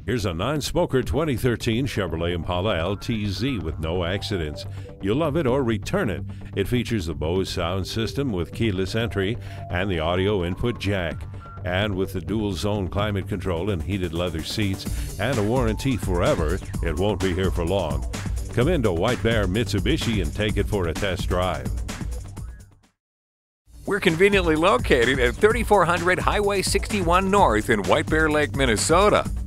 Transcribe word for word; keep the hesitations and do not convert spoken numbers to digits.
Here's a non-smoker twenty thirteen Chevrolet Impala L T Z with no accidents. You'll love it or return it. It features the Bose sound system with keyless entry and the audio input jack. And with the dual zone climate control and heated leather seats and a warranty forever, it won't be here for long. Come into White Bear Mitsubishi and take it for a test drive. We're conveniently located at thirty-four hundred Highway sixty-one North in White Bear Lake, Minnesota.